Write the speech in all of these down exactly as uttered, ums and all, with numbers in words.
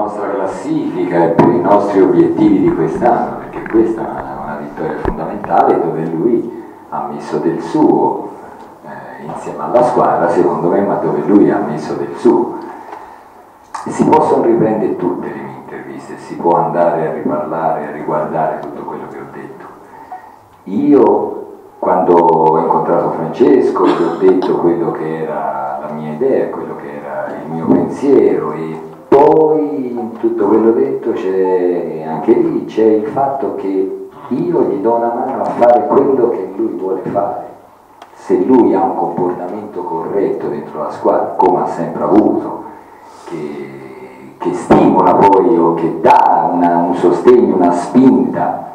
nostra classifica e per i nostri obiettivi di quest'anno, perché questa è una, una vittoria fondamentale dove lui ha messo del suo eh, insieme alla squadra, secondo me, ma dove lui ha messo del suo. Si possono riprendere tutte le mie interviste, si può andare a riparlare, a riguardare tutto quello che ho detto. Io, quando ho incontrato Francesco, gli ho detto quello che era la mia idea, quello che era il mio pensiero, e poi in tutto quello detto c'è anche lì c'è il fatto che io gli do una mano a fare quello che lui vuole fare. Se lui ha un comportamento corretto dentro la squadra, come ha sempre avuto, che, che stimola poi o che dà una, un sostegno, una spinta,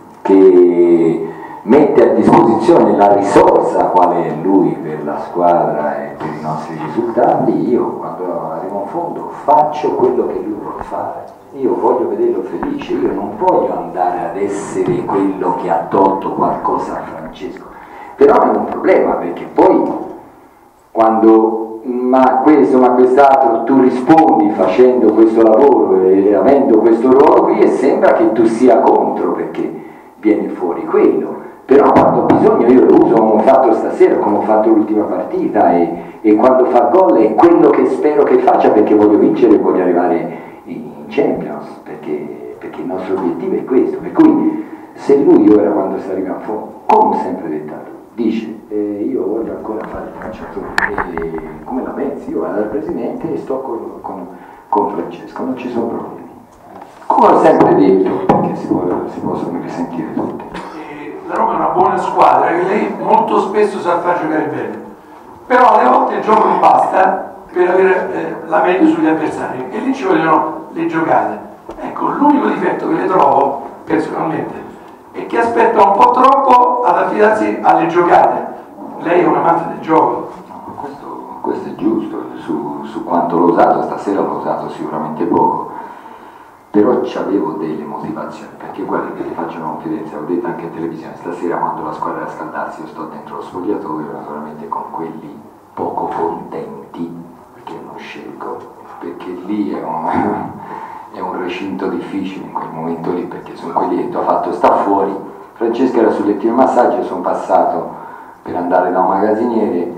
che mette a disposizione la risorsa quale è lui per la squadra e per i nostri risultati, io quando arrivo in fondo faccio quello che lui vuole fare. Io voglio vederlo felice, io non voglio andare ad essere quello che ha tolto qualcosa a Francesco. Però è un problema, perché poi quando ma questo, ma quest'altro, tu rispondi facendo questo lavoro e avendo questo ruolo qui, e sembra che tu sia contro, perché viene fuori quello. Però quando ho bisogno io lo uso, come ho fatto stasera, come ho fatto l'ultima partita, e, e quando fa gol è quello che spero che faccia, perché voglio vincere e voglio arrivare in Champions, perché, perché il nostro obiettivo è questo. Per cui se lui ora, quando si arriva a fondo, come ho sempre detto a lui, dice eh, io voglio ancora fare il calciatore, e come la pensi? Io vado dal presidente e sto con, con, con Francesco, non ci sono problemi. Come ho sempre detto, perché si, può, si possono risentire tutti. La Roma è una buona squadra che lei molto spesso sa far giocare bene, però alle volte il gioco non basta per avere eh, la meglio sugli avversari, e lì ci vogliono le giocate. Ecco, l'unico difetto che le trovo personalmente è che aspetta un po' troppo ad affidarsi alle giocate. Lei è un amante del gioco. No, questo, questo è giusto. Su, su quanto l'ho usato stasera, l'ho usato sicuramente poco, però c'avevo delle motivazioni, perché guarda, che ti faccio una confidenza, ho detto anche in televisione, stasera quando la squadra era a scaldarsi io sto dentro lo spogliatoio naturalmente con quelli poco contenti, perché non scelgo, perché lì è un, è un recinto difficile in quel momento lì, perché sono quelli che ti ho fatto sta fuori. Francesca era sul lettino di massaggio, sono passato per andare da un magazziniere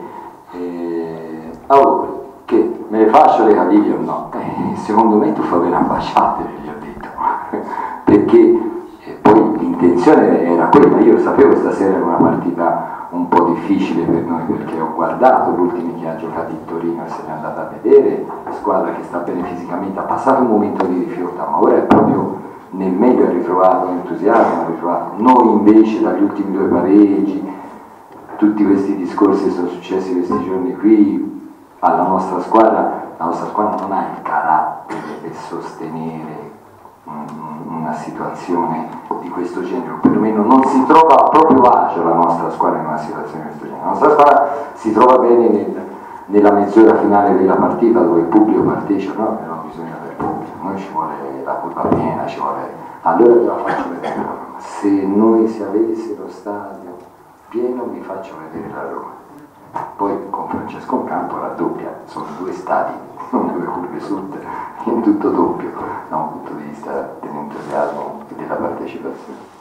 e... oh, che me le faccio le caviglie o no? Eh, secondo me tu fai bene a baciartele, gli ho detto, perché eh, poi l'intenzione era quella. Io sapevo che stasera era una partita un po' difficile per noi, perché ho guardato l'ultimo che ha giocato in Torino e se n'è andata a vedere, la squadra che sta bene fisicamente, ha passato un momento di difficoltà, ma ora è proprio nel meglio, ha ritrovato l'entusiasmo, ha ritrovato. Noi invece dagli ultimi due pareggi, tutti questi discorsi che sono successi questi giorni qui, alla nostra squadra, la nostra squadra non ha il carattere per sostenere una situazione di questo genere, o perlomeno non si trova proprio agio la nostra squadra in una situazione di questo genere. La nostra squadra si trova bene nel, nella mezz'ora finale della partita, dove il pubblico partecipa, no? Però bisogna avere pubblico, noi ci vuole la colpa piena, ci vuole... Allora te la faccio vedere, se noi si avesse lo stadio pieno vi faccio vedere la Roma. Poi con Francesco in campo raddoppia, sono due stadi, non due curve sud, in tutto doppio, da un punto di vista dell'entusiasmo e della partecipazione.